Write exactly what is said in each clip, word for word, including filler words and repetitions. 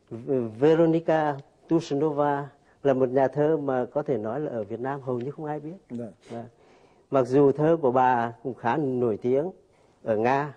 Veronika Tursunova là một nhà thơ mà có thể nói là ở Việt Nam hầu như không ai biết. Dạ. Và mặc dù thơ của bà cũng khá nổi tiếng ở Nga.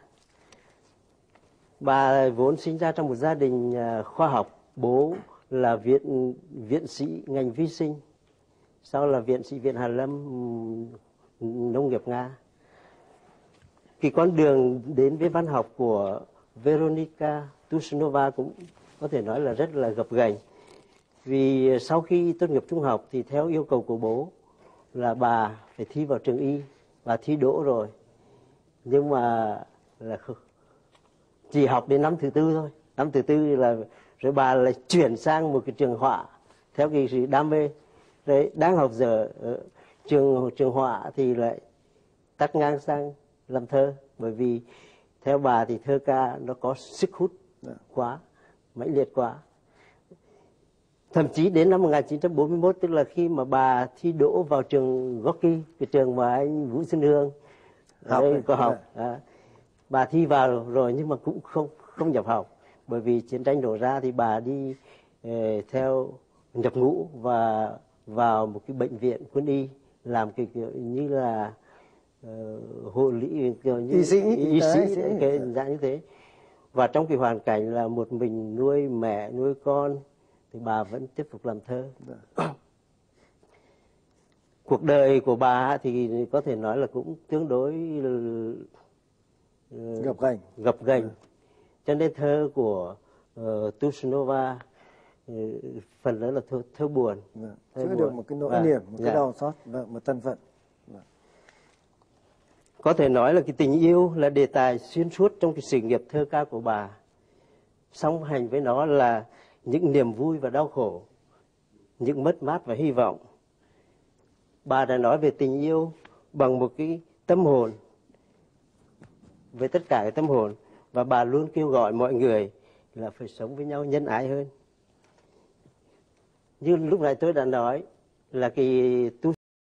Bà vốn sinh ra trong một gia đình khoa học, bố là viện viện sĩ ngành vi sinh, sau là viện sĩ Viện Hàn Lâm nông nghiệp Nga. Cái con đường đến với văn học của Veronika Tursunova cũng có thể nói là rất là gập ghềnh. Vì sau khi tốt nghiệp trung học thì theo yêu cầu của bố là bà phải thi vào trường y, và thi đỗ rồi. Nhưng mà là chỉ học đến năm thứ tư thôi. Năm thứ tư là rồi bà lại chuyển sang một cái trường họa theo cái sự đam mê. Đấy, đang học giờ ở trường trường họa thì lại tắt ngang sang làm thơ, bởi vì theo bà thì thơ ca nó có sức hút quá, mãnh liệt quá. Thậm chí đến năm một nghìn chín trăm bốn mươi mốt, tức là khi mà bà thi đỗ vào trường Gorky, cái trường mà anh Vũ Xuân Hương học đấy, có học, à, bà thi vào rồi nhưng mà cũng không không nhập học, bởi vì chiến tranh nổ ra thì bà đi eh, theo nhập ngũ và vào một cái bệnh viện quân y làm cái kiểu như là uh, hộ lý, kiểu như y sĩ, y sĩ, y sĩ cái dạng như thế. Và trong cái hoàn cảnh là một mình nuôi mẹ nuôi con thì bà vẫn tiếp tục làm thơ. Cuộc đời của bà thì có thể nói là cũng tương đối uh, gập ghềnh. Gập ghềnh. Cho nên thơ của uh, Tursunova uh, phần lớn là thơ, thơ buồn. Chứa được một cái nỗi niềm, một cái đau xót, một thân phận. Có thể nói là cái tình yêu là đề tài xuyên suốt trong cái sự nghiệp thơ ca của bà. Song hành với nó là những niềm vui và đau khổ, những mất mát và hy vọng. Bà đã nói về tình yêu bằng một cái tâm hồn, với tất cả cái tâm hồn, và bà luôn kêu gọi mọi người là phải sống với nhau nhân ái hơn. Như lúc này tôi đã nói là cái tu